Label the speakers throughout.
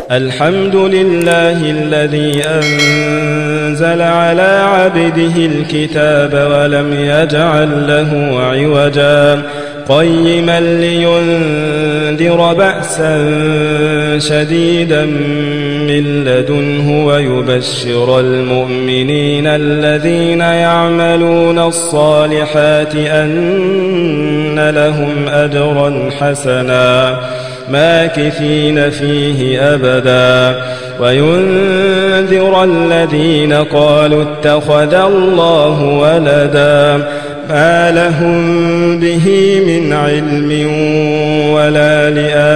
Speaker 1: الحمد لله الذي أنزل على عبده الكتاب ولم يجعل له عوجا قيما لينذر بأسا شديدا من لدنه ويبشر المؤمنين الذين يعملون الصالحات أن لهم أجرا حسنا ماكثين فيه أبدا وينذر الذين قالوا اتخذ الله ولدا ما لهم به من علم ولا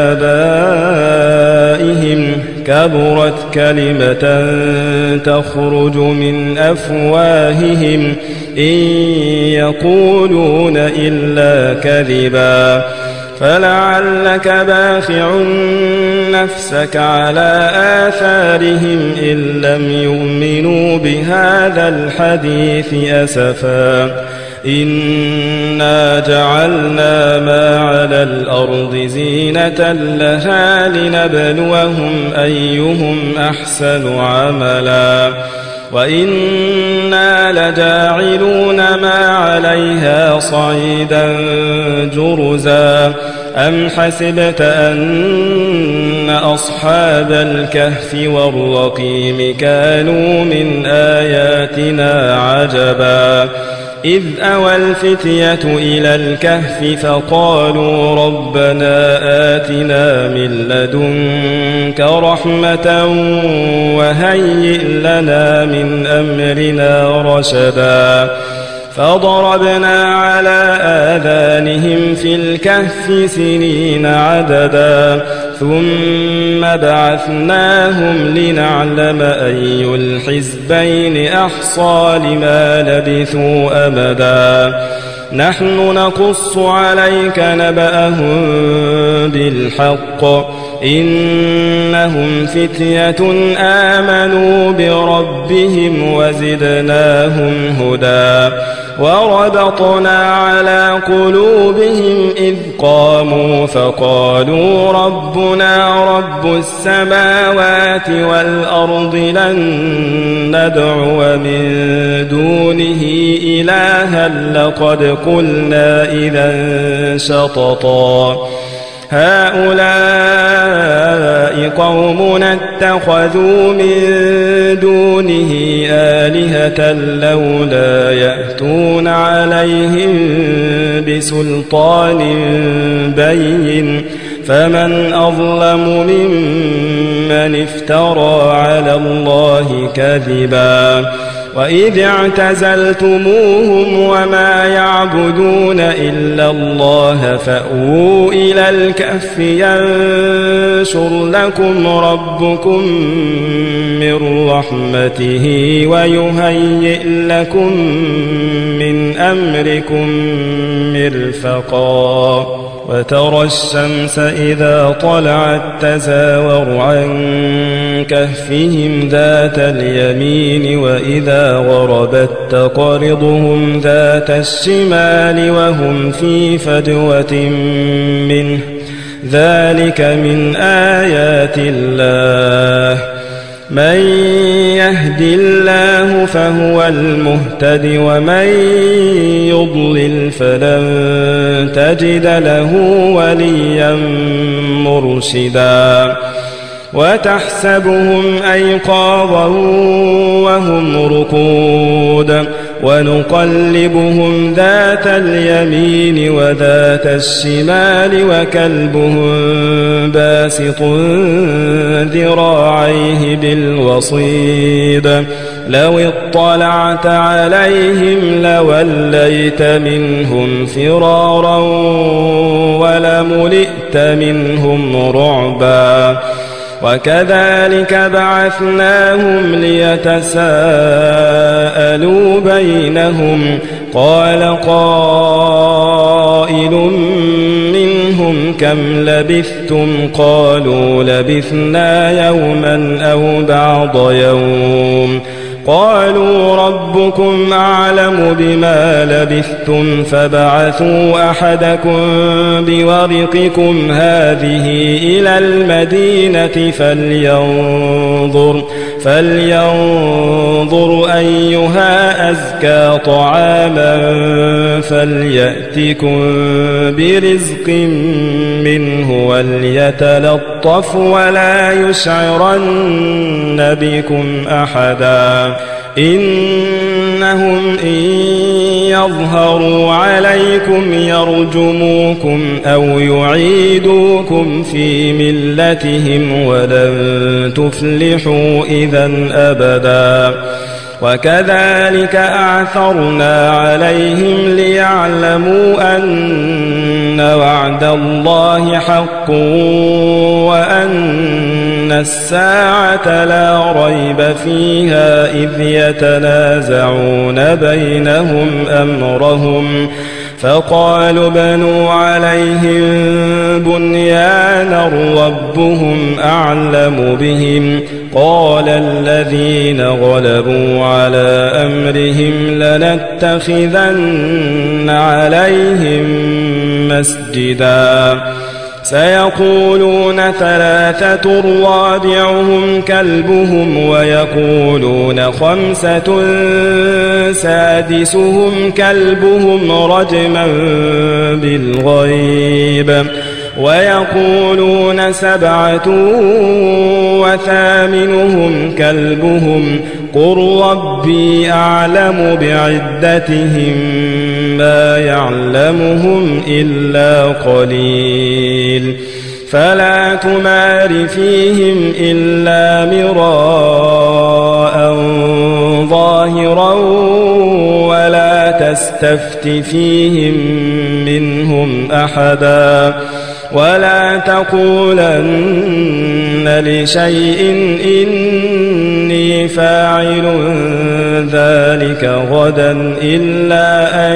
Speaker 1: لآبائهم كبرت كلمة تخرج من أفواههم إن يقولون إلا كذبا فلعلك باخع نفسك على آثارهم إن لم يؤمنوا بهذا الحديث أسفا إنا جعلنا ما على الأرض زينة لها لنبلوهم أيهم أحسن عملا وإنا لجاعلون ما عليها صعيدا جرزا أم حسبت أن أصحاب الكهف والرقيم كانوا من آياتنا عجبا إذ أوى الفتية إلى الكهف فقالوا ربنا آتنا من لدنك رحمة وهيئ لنا من أمرنا رشدا فضربنا على آذانهم في الكهف سنين عددا ثم بعثناهم لنعلم أي الحزبين أحصى لما لبثوا أمدا نحن نقص عليك نبأهم بالحق إنهم فتية آمنوا بربهم وزدناهم هدى وربطنا على قلوبهم إذ قاموا فقالوا ربنا رب السماوات والأرض لن ندعو من دونه إلها لقد قلنا إذا شططا هؤلاء قومنا اتخذوا من دونه آلهة لولا يأتون عليهم بسلطان بين فمن أظلم ممن افترى على الله كذبا وإذ اعتزلتموهم وما يعبدون إلا الله فأووا إلى الكهف ينشر لكم ربكم من رحمته ويهيئ لكم من أمركم مرفقا وترى الشمس إذا طلعت تزاور عن كهفهم ذات اليمين وإذا غربت تقرضهم ذات الشمال وهم في فجوة منه ذلك من آيات الله من يهد الله فهو المهتد ومن يضلل فلن تجد له وليا مرشدا وتحسبهم أيقاظا وهم رقود ونقلبهم ذات اليمين وذات الشمال وكلبهم باسط ذراعيه بالوصيد لو اطلعت عليهم لوليت منهم فرارا ولملئت منهم رعبا وكذلك بعثناهم ليتساءلوا بينهم قال قائل منهم كم لبثتم قالوا لبثنا يوما أو بعض يوم قالوا ربكم أعلم بما لبثتم فابعثوا أحدكم بورقكم هذه إلى المدينة فلينظر أيها أزكى طعاما فليأتكم برزق منه وليتلطف ولا يشعرن بكم أحدا إنهم إن يظهروا عليكم يرجموكم أو يعيدوكم في ملتهم ولن تفلحوا إذا أبدا وكذلك أعثرنا عليهم ليعلموا أن وعد الله حق وأن الساعة لا ريب فيها إذ يتنازعون بينهم أمرهم فقالوا بنوا عليهم بنيانا ربهم أعلم بهم قال الذين غلبوا على أمرهم لنتخذن عليهم مسجدا سيقولون ثلاثة رابعهم كلبهم ويقولون خمسة سادسهم كلبهم رجما بالغيب ويقولون سبعة وثامنهم كلبهم قل ربي أعلم بعدتهم ما يعلمهم إلا قليل فلا تمار فيهم إلا مراء ظاهرا ولا تستفت فيهم منهم أحدا ولا تقولن لشيء إني فاعل ذلك غدا إلا أن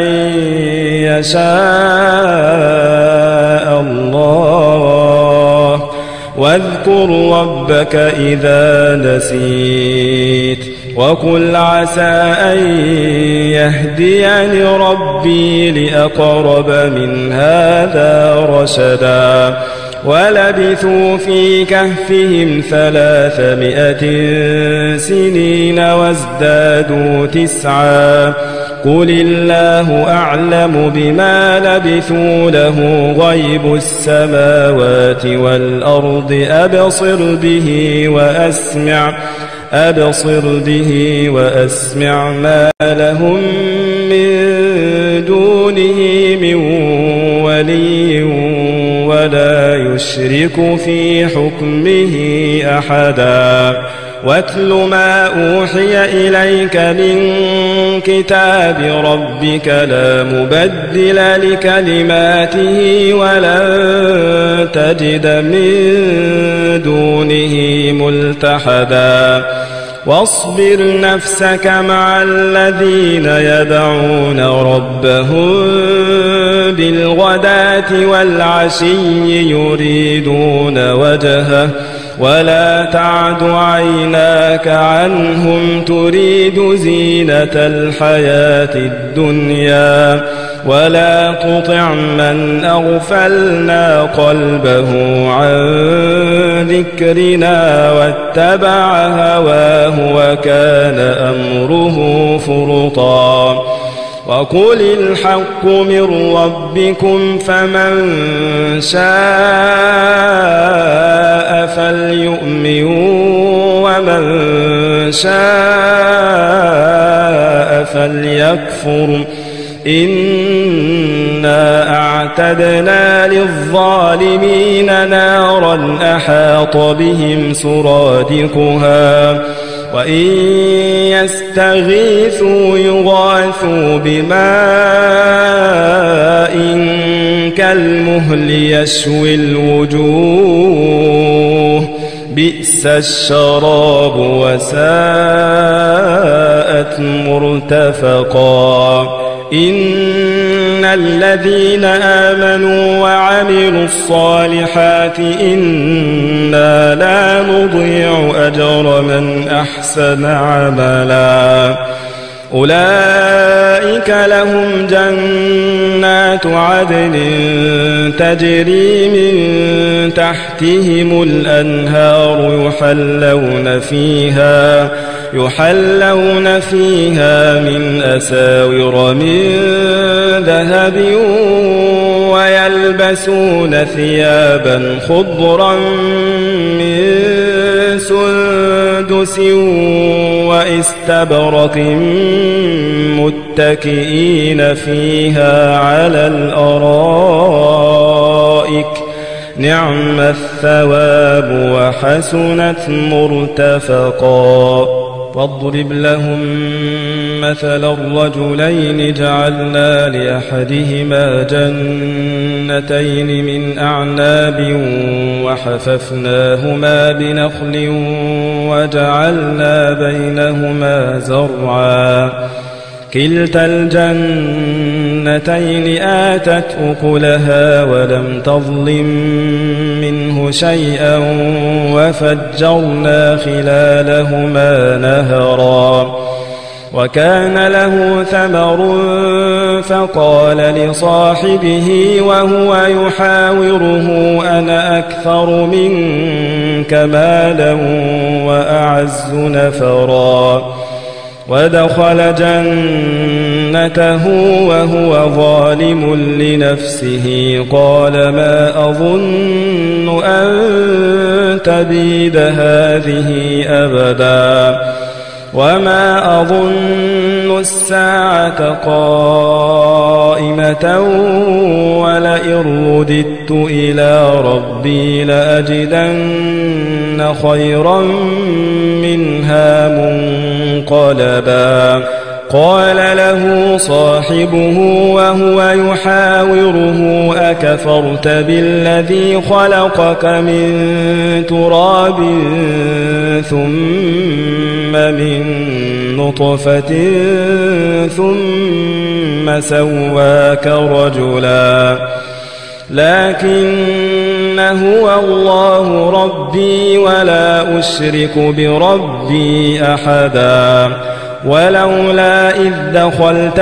Speaker 1: يشاء الله واذكر ربك إذا نسيت وقل عسى أن يهديني ربي لأقرب من هذا رشدا ولبثوا في كهفهم 300 سنين وازدادوا 9 قل الله أعلم بما لبثوا له غيب السماوات والأرض أبصر به وأسمع ما لهم من دونه من ولي ولا يشرك في حكمه أحدا واتل ما أوحي إليك من كتاب ربك لا مبدل لكلماته ولن تجد من دونه ملتحدا واصبر نفسك مع الذين يدعون ربهم بالغداة والعشي يريدون وجهه ولا تعد عيناك عنهم تريد زينة الحياة الدنيا ولا تطع من أغفلنا قلبه عن ذكرنا واتبع هواه وكان أمره فرطا وقل الحق من ربكم فمن شاء فليؤمن ومن شاء فليكفر إنا أعتدنا للظالمين نارا أحاط بهم سرادقها وإن يستغيثوا يغاثوا بماء كالمهل يشوي الوجوه بئس الشراب وساءت مرتفقا إن الذين آمنوا وعملوا الصالحات إنا لا نضيع أجر من أحسن عملا أولئك لهم جنات عدن تجري من تحتهم الأنهار يحلون فيها من أساور من ذهب ويلبسون ثيابا خضرا من سندس واستبرق متكئين فيها على الأرائك نعم الثواب وحسنت مرتفقا واضرب لهم مثل الرجلين جعلنا لأحدهما جنتين من أعناب وحففناهما بنخل وجعلنا بينهما زرعا كلتا الجنتين آتت أكلها ولم تظلم منه شيئا وفجرنا خلالهما نهرا وكان له ثمر فقال لصاحبه وهو يحاوره أنا أكثر منك مالا وأعز نفرا ودخل جنته وهو ظالم لنفسه قال ما أظن أن تبيد هذه أبدا وما أظن الساعة قائمة ولئن رددت إلى ربي لأجدن خيرا منها منقلبا قال له صاحبه وهو يحاوره أكفرت بالذي خلقك من تراب ثم من نطفة ثم سواك رجلا لكن هو الله ربي ولا أشرك بربي أحدا ولولا إذ دخلت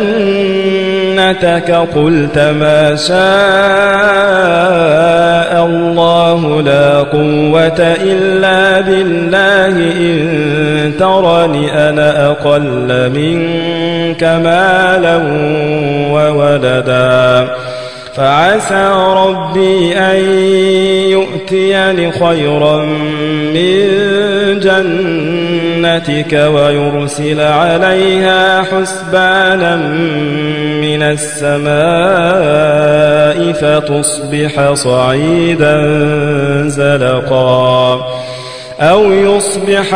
Speaker 1: جنتك قلت ما شاء الله لا قوة إلا بالله إن ترني أنا أقل منك مالا وولدا فعسى ربي أن يؤتيني خيرا من جنتك ويرسل عليها حسبانا من السماء فتصبح صعيدا زلقا أو يصبح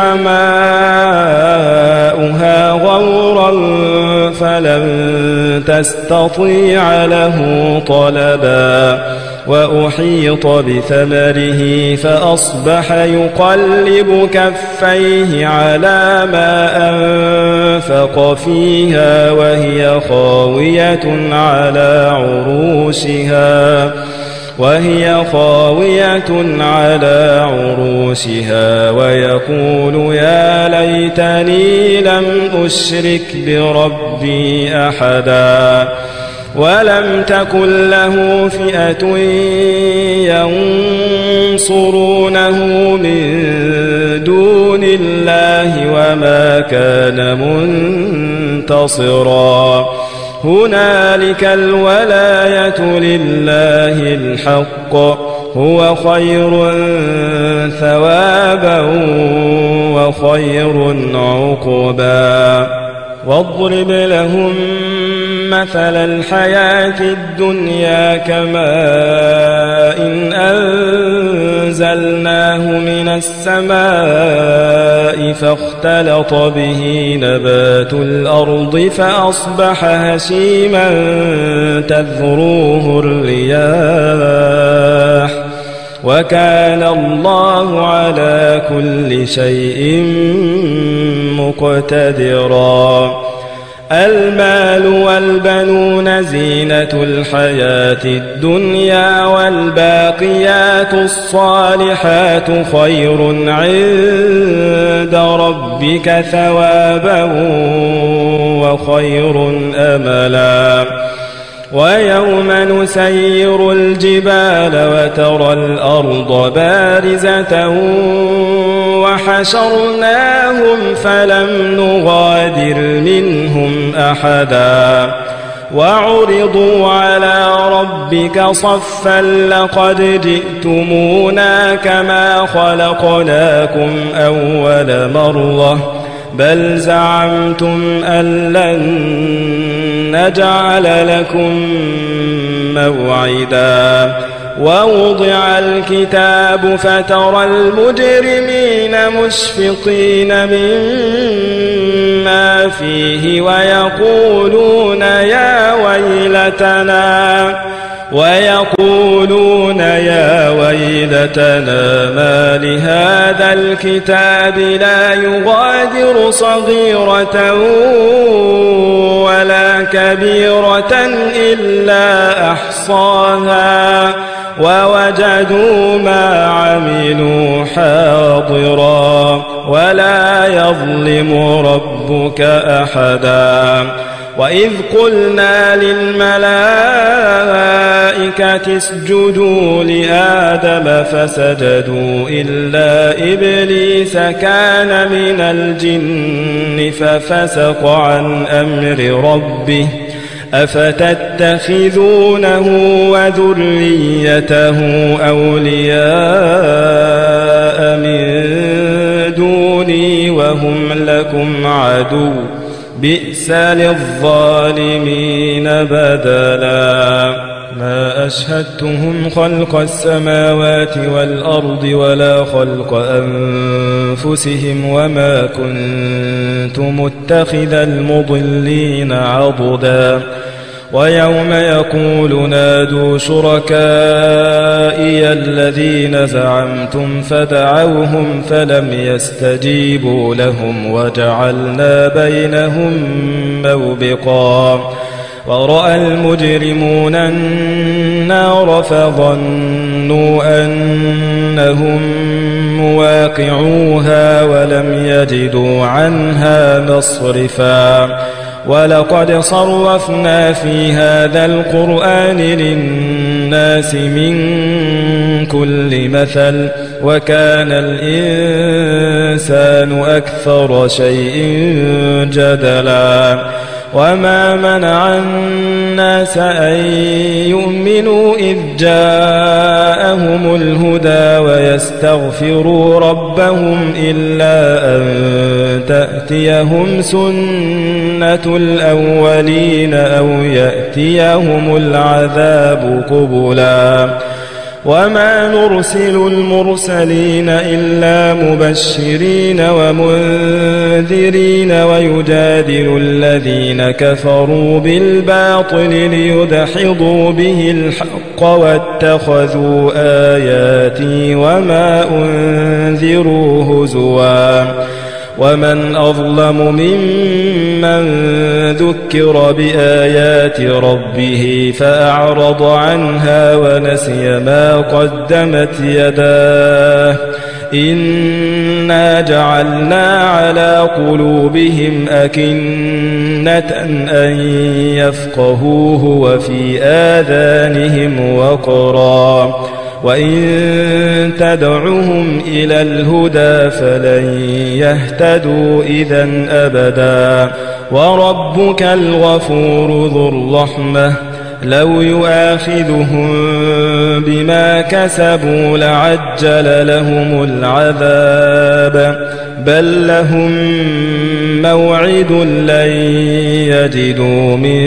Speaker 1: ماؤها غورا فلن تستطيع له طلبا وأحيط بثمره فأصبح يقلب كفيه على ما أنفق فيها وهي خاوية على عروشها ويقول يا ليتني لم أشرك بربي أحدا ولم تكن له فئة ينصرونه من دون الله وما كان منتصرا هنالك الولاية لله الحق هو خير ثوابا وخير عقبا واضرب لهم مثل الحياة الدنيا كماء إن أنزلناه من السماء فاختلط به نبات الأرض فأصبح هشيما تذروه الرياح وكان الله على كل شيء مقتدرا. المال والبنون زينة الحياة الدنيا والباقيات الصالحات خير عند ربك ثوابا وخير أملا. ويوم نسير الجبال وترى الأرض بارزة وحشرناهم فلم نغادر منهم أحدا وعرضوا على ربك صفا لقد جئتمونا كما خلقناكم أول مرة بل زعمتم أن لن نجعل لكم موعدا. ووضع الكتاب فترى المجرمين مشفقين مما فيه ويقولون يا ويلتنا ما لهذا الكتاب لا يغادر صغيرة ولا كبيرة إلا أحصاها ووجدوا ما عملوا حاضرا ولا يظلم ربك أحدا. وإذ قلنا للملائكة اسجدوا لآدم فسجدوا إلا إبليس كان من الجن ففسق عن أمر ربه أفتتخذونه وذريته أولياء من دوني وهم لكم عدو بئس للظالمين بدلا. ما أشهدتهم خلق السماوات والأرض ولا خلق أنفسهم وما كنت متخذ المضلين عضدا. ويوم يقول نادوا شركائي الذين زعمتم فدعوهم فلم يستجيبوا لهم وجعلنا بينهم موبقا. ورأى المجرمون النار فظنوا أنهم مواقعوها ولم يجدوا عنها مصرفا. ولقد صرفنا في هذا القرآن للناس من كل مثل وكان الإنسان أكثر شيء جدلا. وما منع الناس أن يؤمنوا إذ جاءهم الهدى ويستغفروا ربهم إلا أن تأتيهم سنة الأولين أو يأتيهم العذاب قبلا. وما نرسل المرسلين إلا مبشرين ومنذرين ويجادل الذين كفروا بالباطل ليدحضوا به الحق واتخذوا آياتي وما أنذروا هزوا. ومن أظلم ممن ذكر بآيات ربه فأعرض عنها ونسي ما قدمت يداه إنا جعلنا على قلوبهم أكنة أن يفقهوه وفي آذانهم وقرا وإن تدعهم إلى الهدى فلن يهتدوا إذن أبدا. وربك الغفور ذو الرحمة لو يؤاخذهم بما كسبوا لعجل لهم العذاب بل لهم موعد لن يجدوا من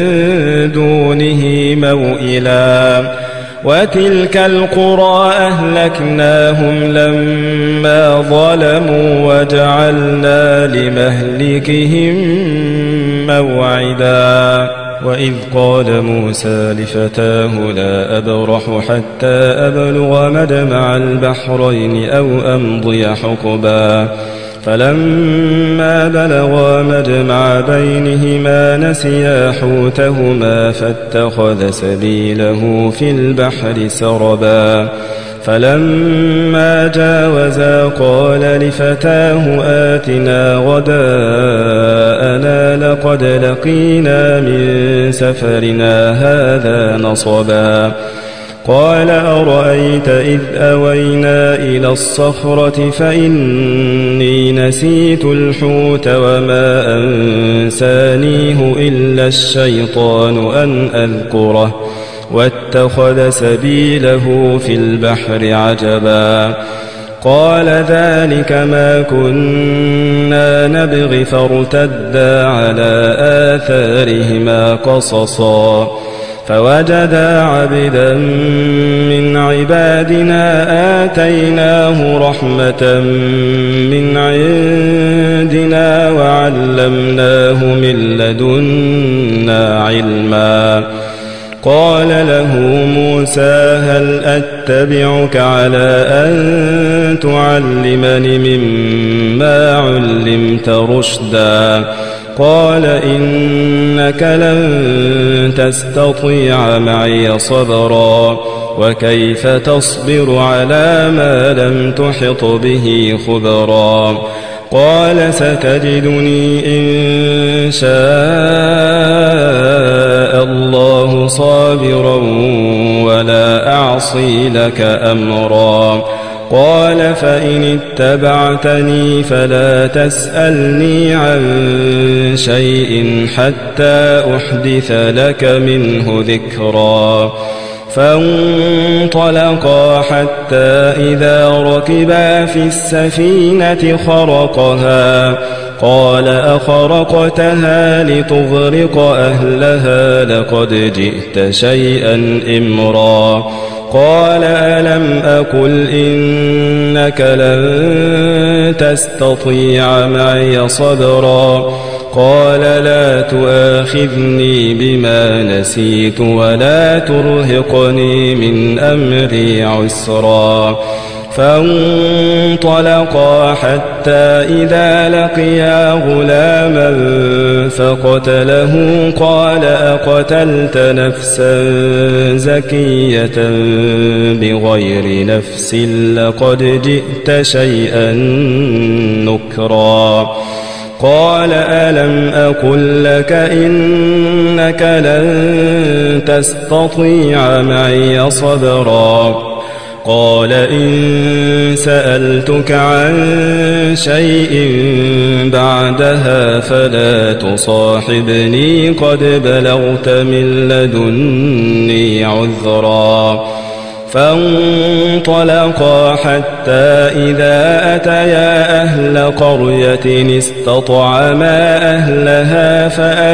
Speaker 1: دونه موئلا. وتلك القرى أهلكناهم لما ظلموا وجعلنا لمهلكهم موعدا. وإذ قال موسى لفتاه لا أبرح حتى أبلغ مجمع البحرين أو أمضي حقبا فلما بلغا مجمع بينهما نسيا حوتهما فاتخذ سبيله في البحر سربا فلما جاوزا قال لفتاه آتنا غداءنا لقد لقينا من سفرنا هذا نصبا قال أرأيت إذ أوينا إلى الصخرة فإني نسيت الحوت وما أنسانيه إلا الشيطان أن أذكره واتخذ سبيله في البحر عجبا قال ذلك ما كنا نبغي فارتدا على آثارهما قصصا فوجدا عبدا من عبادنا آتيناه رحمة من عندنا وعلمناه من لدنا علما قال له موسى هل أتبعك على أن تعلمني مما علمت رشدا قال إنك لن تستطيع معي صبرا وكيف تصبر على ما لم تحط به خبرا قال ستجدني إن شاء الله صابرا ولا أعصي لك أمرا قال فإن اتبعتني فلا تسألني عن شيء حتى أحدث لك منه ذكرا فانطلقا حتى إذا ركبا في السفينة خرقها قال أخرقتها لتغرق أهلها لقد جئت شيئا إمرا قال ألم أقل إنك لن تستطيع معي صبرا قال لا تؤاخذني بما نسيت ولا ترهقني من أمري عسرا فانطلقا حتى إذا لقيا غلاما فقتله قال أقتلت نفسا زكية بغير نفس لقد جئت شيئا نكرا قال ألم أقل لك إنك لن تستطيع معي صبرا قال إن سألتك عن شيء بعدها فلا تصاحبني قد بلغت من لدني عذرا فانطلقا حتى إذا أتيا أهل قرية استطعما أهلها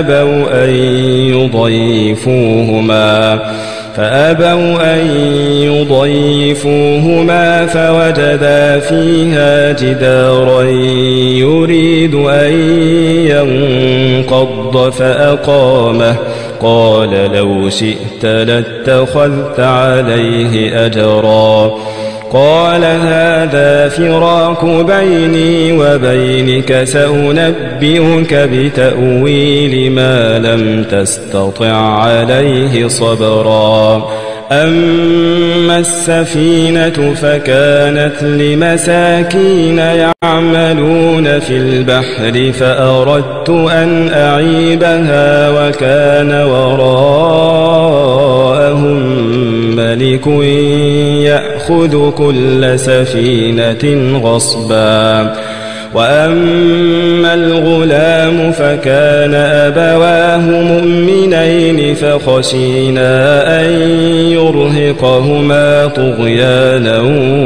Speaker 1: فأبوا أن يضيفوهما فوجدا فيها جدارا يريد أن ينقض فأقامه قال لو شئت لاتخذت عليه أجرا قال هذا فراق بيني وبينك سأنبئك بتأويل ما لم تستطع عليه صبرا أما السفينة فكانت لمساكين يعملون في البحر فأردت أن أعيبها وكان وراءهم ملك يأخذ كل سفينة غصبا وأما الغلام فكان أبواه مؤمنين فخشينا أن يرهقهما طغيانا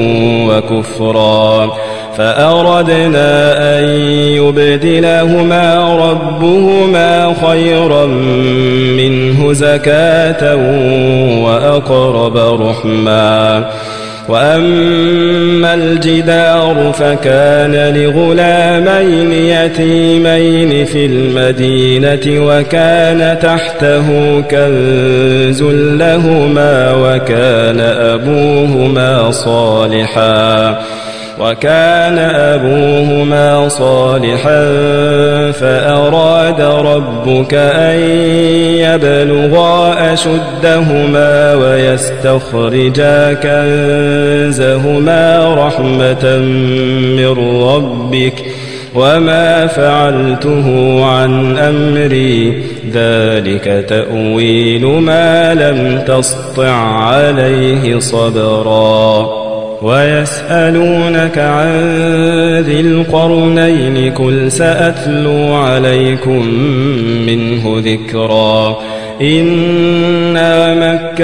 Speaker 1: وكفرا فأردنا أن يبدلهما ربهما خيرا منه زكاة وأقرب رحما وأما الجدار فكان لغلامين يتيمين في المدينة وكان تحته كنز لهما وكان أبوهما صالحا فأراد ربك أن يبلغا أشدهما ويستخرجا كنزهما رحمة من ربك وما فعلته عن أمري ذلك تأويل ما لم تسطع عليه صبرا ويسألونك عن ذي القرنين قل سأتلو عليكم منه ذكرا إنا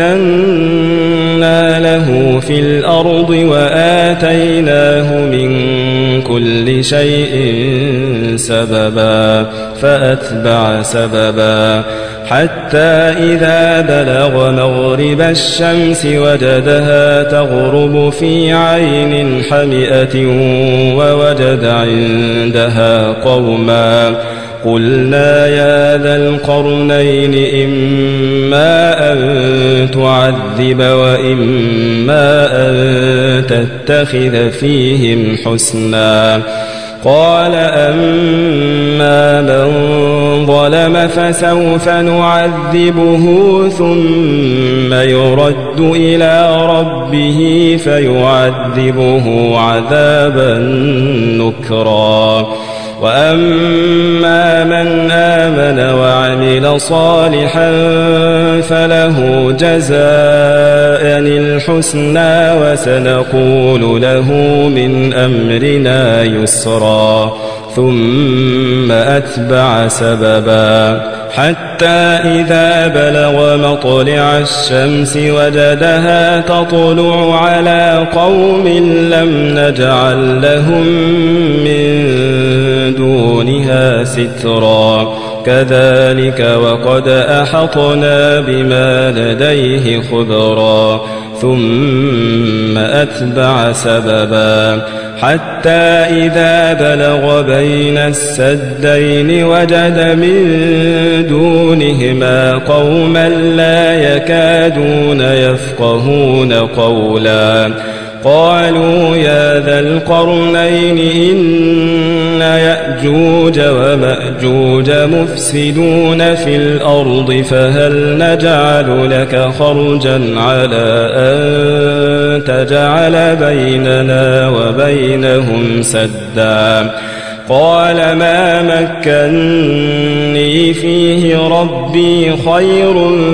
Speaker 1: مكنا له في الأرض وآتيناه من كل شيء سببا فأتبع سببا حتى إذا بلغ مغرب الشمس وجدها تغرب في عين حمئة ووجد عندها قوما قلنا يا ذا القرنين إما أن تعذب وإما أن تتخذ فيهم حسنا قال أما من ظلم فسوف نعذبه ثم يرد إلى ربه فيعذبه عذابا نكرا وأما من آمن وعمل صالحا فله جزاء الحسنى وسنقول له من أمرنا يسرا ثم أتبع سببا حتى إذا بلغ مطلع الشمس وجدها تطلع على قوم لم نجعل لهم من دونها سترا كذلك وقد أحطنا بما لديه خبرا ثم أتبع سببا حتى إذا بلغ بين السدين وجد من دونهما قوما لا يكادون يفقهون قولا قالوا يا ذا القرنين إن يأجوج ومأجوج مفسدون في الأرض فهل نجعل لك خرجا على أن تجعل بيننا وبينهم سدا قال ما مكني فيه ربي خير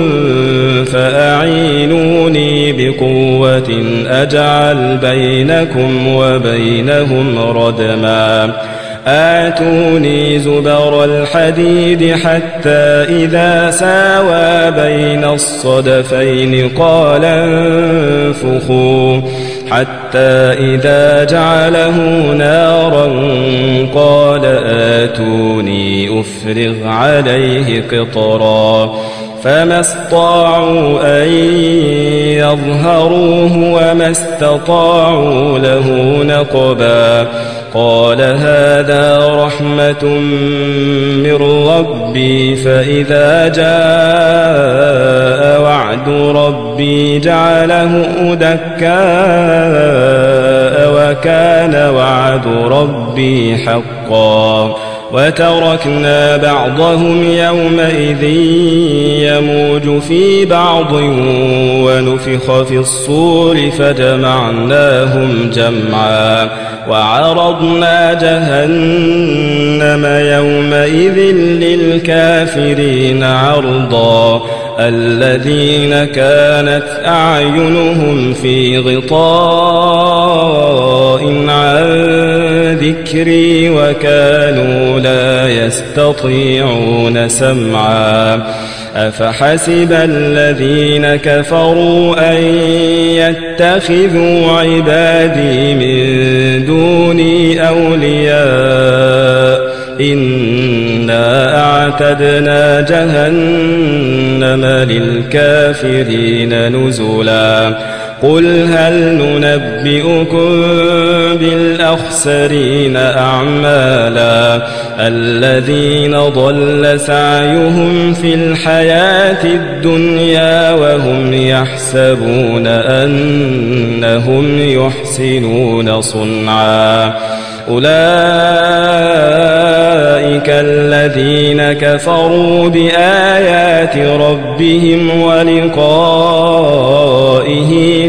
Speaker 1: فأعينوني بقوة أجعل بينكم وبينهم ردما آتوني زبر الحديد حتى إذا ساوى بين الصدفين قال انفخوا حتى إذا جعله نارا قال آتوني أفرغ عليه قطرا فما استطاعوا أن يظهروه وما استطاعوا له نقبا قال هذا رحمة من ربي فإذا جاء وعد ربي جعله دكاء وكان وعد ربي حقا وتركنا بعضهم يومئذ يموج في بعض ونفخ في الصور فجمعناهم جمعا وعرضنا جهنم يومئذ للكافرين عرضا الذين كانت أعينهم في غطاء عن ذكري وكانوا لا يستطيعون سمعا أفحسب الذين كفروا أن يتخذوا عبادي من دوني أولياء إنا أعتدنا جهنم للكافرين نزلا قل هل ننبئكم بالأخسرين أعمالا الذين ضل سعيهم في الحياة الدنيا وهم يحسبون أنهم يحسنون صنعا أولئك الذين كفروا بآيات ربهم ولقائه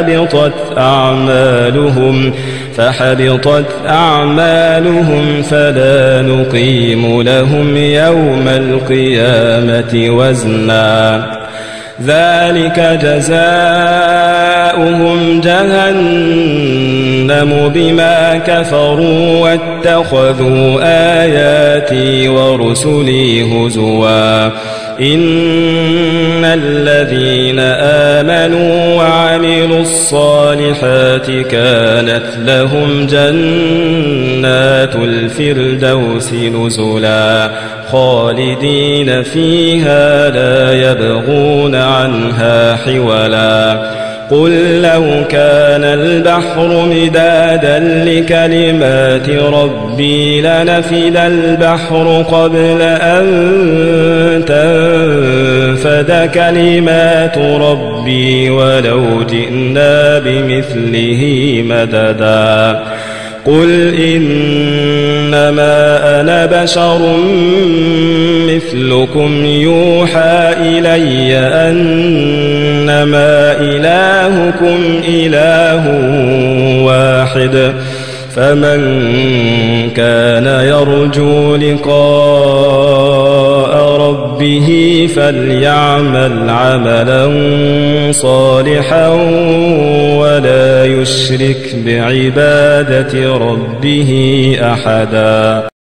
Speaker 1: فحبطت أعمالهم فلا نقيم لهم يوم القيامة وزنا ذلك جزاؤهم جهنم بما كفروا واتخذوا آياتي ورسلي هزوا إن الذين آمنوا وعملوا الصالحات كانت لهم جنات الفردوس نزلا خالدين فيها لا يبغون عنها حولا قل لو كان البحر مدادا لكلمات ربي لنفد البحر قبل أن تنفد كلمات ربي ولو جئنا بمثله مددا قل إنما أنا بشر مثلكم يوحى إلي أنما إلهكم إله واحد فمن كان يرجو لقاء ربه فليعمل عملا صالحا ولا يشرك بعبادة ربه أحدا.